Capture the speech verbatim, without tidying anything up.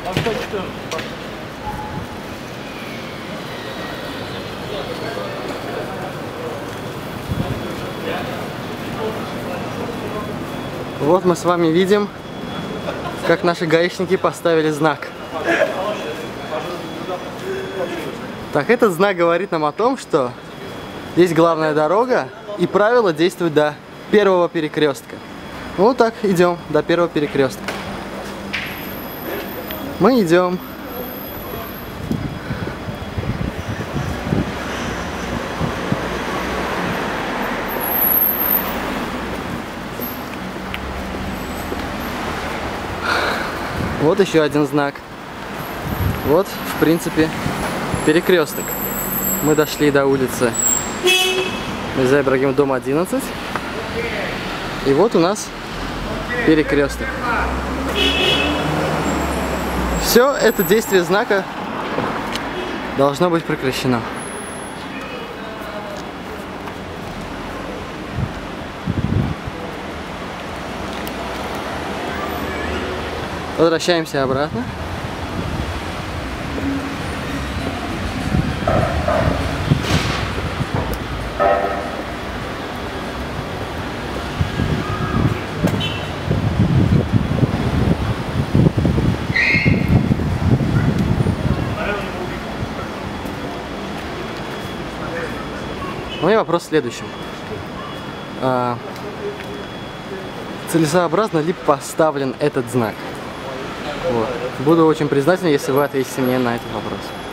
Вот мы с вами видим, как наши гаишники поставили знак. Так, этот знак говорит нам о том, что здесь главная дорога и правила действуют до первого перекрестка. Вот так идем до первого перекрестка. Мы идем. Вот еще один знак. Вот, в принципе, перекресток. Мы дошли до улицы Мирза Ибрагимова, дом одиннадцать. И вот у нас перекресток. Все это действие знака должно быть прекращено. Возвращаемся обратно. Мой вопрос в следующем. А, целесообразно ли поставлен этот знак? Вот. Буду очень признателен, если вы ответите мне на этот вопрос.